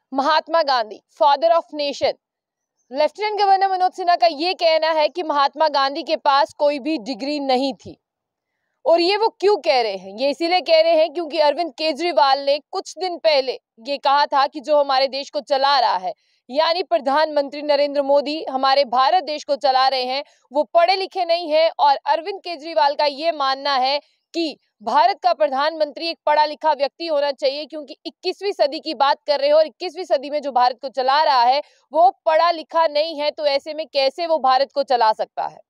Mahatma Gandhi, father of nation. Lieutenant governor Manoj Sinha का ये कहना है कि महात्मा गांधी के पास कोई भी डिग्री नहीं थी। और ये वो क्यों कह रहे हैं? ये इसीलिए कह रहे हैं क्योंकि अरविंद केजरीवाल ने कुछ दिन पहले ये कहा था कि जो हमारे देश को चला रहा है, यानी प्रधानमंत्री नरेंद्र मोदी हमारे भारत देश को चला रहे हैं, वो पढ़े लिखे नहीं है। और अरविंद केजरीवाल का ये मानना है कि भारत का प्रधानमंत्री एक पढ़ा लिखा व्यक्ति होना चाहिए, क्योंकि 21वीं सदी की बात कर रहे हो और 21वीं सदी में जो भारत को चला रहा है वो पढ़ा लिखा नहीं है, तो ऐसे में कैसे वो भारत को चला सकता है।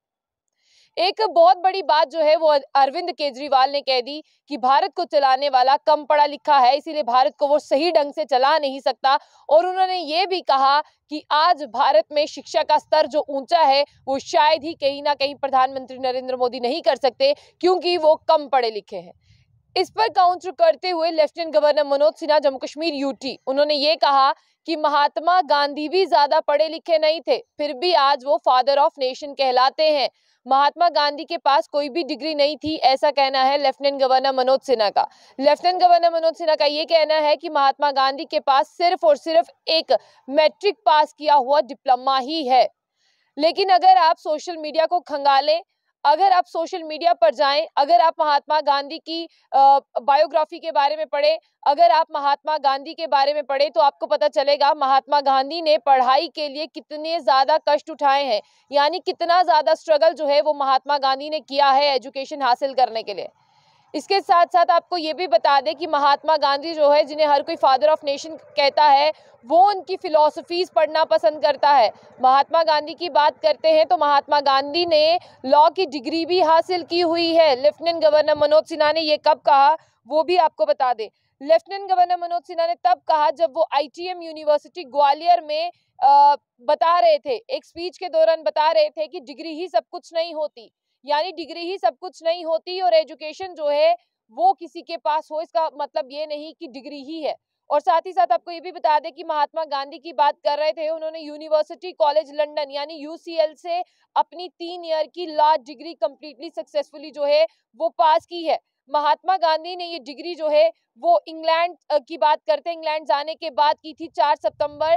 एक बहुत बड़ी बात जो है वो अरविंद केजरीवाल ने कह दी कि भारत को चलाने वाला कम पढ़ा लिखा है, इसीलिए भारत को वो सही ढंग से चला नहीं सकता। और उन्होंने ये भी कहा कि आज भारत में शिक्षा का स्तर जो ऊंचा है वो शायद ही कहीं ना कहीं प्रधानमंत्री नरेंद्र मोदी नहीं कर सकते, क्योंकि वो कम पढ़े लिखे हैं। इस पर काउंटर करते हुए lieutenant governor Manoj Sinha Jammu Kashmir UT, उन्होंने ये कहा कि महात्मा गांधी भी ज्यादा पढ़े लिखे नहीं थे, फिर भी आज वो फादर ऑफ नेशन कहलाते हैं। महात्मा गांधी के पास कोई भी डिग्री नहीं थी, ऐसा कहना है लेफ्टिनेंट गवर्नर मनोज सिन्हा का। लेफ्टिनेंट गवर्नर मनोज सिन्हा का ये कहना है कि महात्मा गांधी के पास सिर्फ और सिर्फ एक मैट्रिक पास किया हुआ डिप्लोमा ही है। लेकिन अगर आप सोशल मीडिया को खंगालें, अगर आप सोशल मीडिया पर जाएं, अगर आप महात्मा गांधी की बायोग्राफी के बारे में पढ़ें, अगर आप महात्मा गांधी के बारे में पढ़ें, तो आपको पता चलेगा महात्मा गांधी ने पढ़ाई के लिए कितने ज्यादा कष्ट उठाए हैं, यानी कितना ज्यादा स्ट्रगल जो है वो महात्मा गांधी ने किया है एजुकेशन हासिल करने के लिए। इसके साथ साथ आपको ये भी बता दें कि महात्मा गांधी जो है, जिन्हें हर कोई फादर ऑफ नेशन कहता है, वो उनकी फिलॉसफीज पढ़ना पसंद करता है। महात्मा गांधी की बात करते हैं तो महात्मा गांधी ने लॉ की डिग्री भी हासिल की हुई है। लेफ्टिनेंट गवर्नर मनोज सिन्हा ने ये कब कहा वो भी आपको बता दें। लेफ्टिनेंट गवर्नर मनोज सिन्हा ने तब कहा जब वो आईटीएम यूनिवर्सिटी ग्वालियर में बता रहे थे, एक स्पीच के दौरान बता रहे थे कि डिग्री ही सब कुछ नहीं होती, यानी डिग्री ही सब कुछ नहीं होती और एजुकेशन जो है वो किसी के पास हो, इसका मतलब ये नहीं कि डिग्री ही है। और साथ ही साथ आपको ये भी बता दें कि महात्मा गांधी की बात कर रहे थे, उन्होंने यूनिवर्सिटी कॉलेज लंदन यानी यूसीएल से अपनी 3 ईयर की लॉ डिग्री कंप्लीटली सक्सेसफुली जो है वो पास की है। महात्मा गांधी ने ये डिग्री जो है वो इंग्लैंड की बात करते हैं, इंग्लैंड जाने के बाद की थी, 4 सितंबर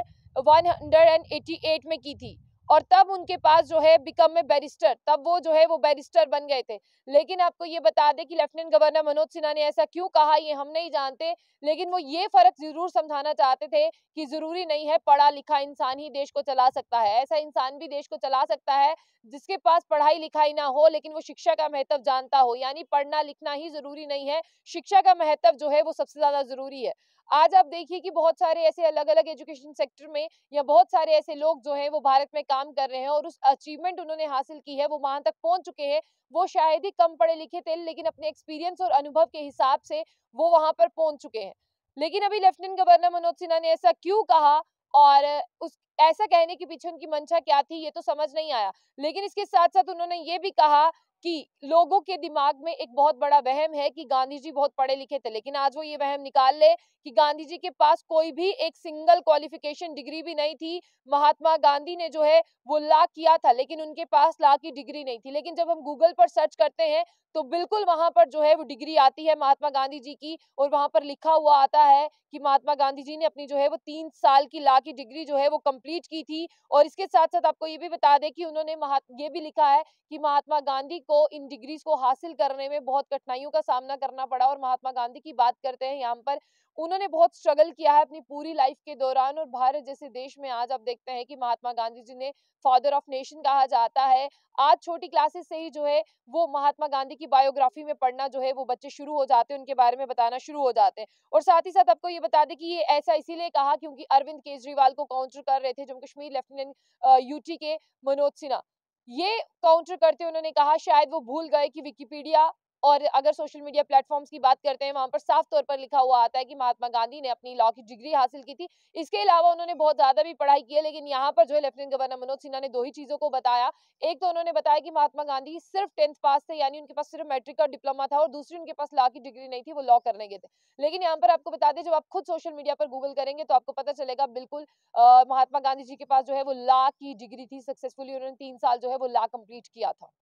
188 में की थी। और तब उनके पास जो है बिकम ए बैरिस्टर, तब वो जो है वो बैरिस्टर बन गए थे। लेकिन आपको ये बता दें कि लेफ्टिनेंट गवर्नर मनोज सिन्हा ने ऐसा क्यों कहा ये हम नहीं जानते, लेकिन वो ये फर्क जरूर समझाना चाहते थे कि जरूरी नहीं है पढ़ा लिखा इंसान ही देश को चला सकता है। ऐसा इंसान भी देश को चला सकता है जिसके पास पढ़ाई लिखाई ना हो, लेकिन वो शिक्षा का महत्व जानता हो, यानी पढ़ना लिखना ही जरूरी नहीं है, शिक्षा का महत्व जो है वो सबसे ज्यादा जरूरी है। आज आप देखिए कि बहुत सारे ऐसे अलग अलग एजुकेशन सेक्टर में या बहुत सारे ऐसे लोग जो हैं वो भारत में काम कर रहे हैं और उस अचीवमेंट उन्होंने हासिल की है, वो वहां तक पहुंच चुके हैं। वो शायद ही कम पढ़े लिखे थे, लेकिन अपने एक्सपीरियंस और अनुभव के हिसाब से वो वहां पर पहुंच चुके हैं। लेकिन अभी लेफ्टिनेंट गवर्नर मनोज सिन्हा ने ऐसा क्यों कहा और उस ऐसा कहने के पीछे उनकी मंशा क्या थी ये तो समझ नहीं आया। लेकिन इसके साथ साथ उन्होंने ये भी कहा कि लोगों के दिमाग में एक बहुत बड़ा वहम है कि गांधी जी बहुत पढ़े लिखे थे, लेकिन आज वो ये वहम निकाल ले कि गांधी जी के पास कोई भी एक सिंगल क्वालिफिकेशन डिग्री भी नहीं थी। महात्मा गांधी ने जो है वो लॉ किया था, लेकिन उनके पास लॉ की डिग्री नहीं थी। लेकिन जब हम गूगल पर सर्च करते हैं तो बिल्कुल वहां पर जो है वो डिग्री आती है महात्मा गांधी जी की, और वहां पर लिखा हुआ आता है कि महात्मा गांधी जी ने अपनी जो है वो 3 साल की लॉ की डिग्री जो है वो कंप्लीट की थी। और इसके साथ साथ आपको ये भी बता दें कि उन्होंने ये भी लिखा है कि महात्मा गांधी को इन डिग्रीज को हासिल करने में बहुत कठिनाइयों का सामना करना पड़ा। और महात्मा गांधी की बात करते हैं यहाँ पर, उन्होंने बहुत स्ट्रगल किया है अपनी पूरी लाइफ के दौरान। और भारत जैसे देश में आज आप देखते हैं कि महात्मा गांधी जी ने फादर ऑफ नेशन कहा जाता है। आज छोटी क्लासेस से ही जो है वो महात्मा गांधी की बायोग्राफी में पढ़ना जो है वो बच्चे शुरू हो जाते हैं, उनके बारे में बताना शुरू हो जाते हैं। और साथ ही साथ आपको ये बता दें कि ये ऐसा इसीलिए कहा क्योंकि अरविंद केजरीवाल को काउंटर कर रहे थे जम्मू कश्मीर लेफ्टिनेंट यूटी के मनोज सिन्हा। ये काउंटर करते उन्होंने कहा शायद वो भूल गए कि विकिपीडिया और अगर सोशल मीडिया प्लेटफॉर्म्स की बात करते हैं वहां पर साफ तौर पर लिखा हुआ आता है कि महात्मा गांधी ने अपनी लॉ की डिग्री हासिल की थी। इसके अलावा उन्होंने बहुत ज्यादा भी पढ़ाई की है, लेकिन यहाँ पर जो है लेफ्टिनेंट गवर्नर मनोज सिन्हा ने 2 ही चीजों को बताया। एक तो उन्होंने बताया कि महात्मा गांधी सिर्फ 10th पास थे, यानी उनके पास सिर्फ मैट्रिक और डिप्लोमा था, और दूसरी उनके पास लॉ की डिग्री नहीं थी, वो लॉ करने गए थे। लेकिन यहाँ पर आपको बता दें जब आप खुद सोशल मीडिया पर गूगल करेंगे तो आपको पता चलेगा बिल्कुल महात्मा गांधी जी के पास जो है वो लॉ की डिग्री थी, सक्सेसफुली उन्होंने 3 साल जो है वो लॉ कंप्लीट किया था।